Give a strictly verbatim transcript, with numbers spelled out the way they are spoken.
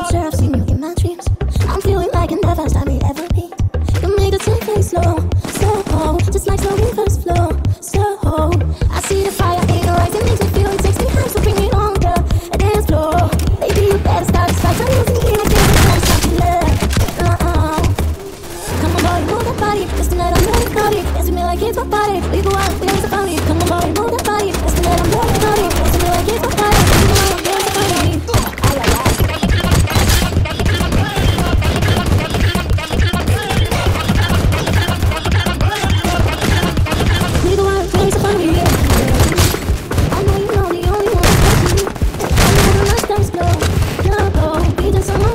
sure I've seen you in my dreams. I'm feeling like in the first time we ever meet. You make the time play slow, slow, just like slow reverse flow. Slow, I see the fire in your eyes. It makes me feel, it takes me high, so bring it on, girl. A dance floor, baby, you better start this fight. I'm losing here, I can't stop, stop your love. Uh-uh. Come on, boy, move that body. Just tonight I'm really naughty. Dance with me like it's my body. We go out, we dance about it. Come on, boy, move that body. Just tonight I'm really naughty. Dance with me like it's my body. We go out, we dance about it. We go out, dance about it. I know you know the only one. I know the last time's slow, slow. We dance on my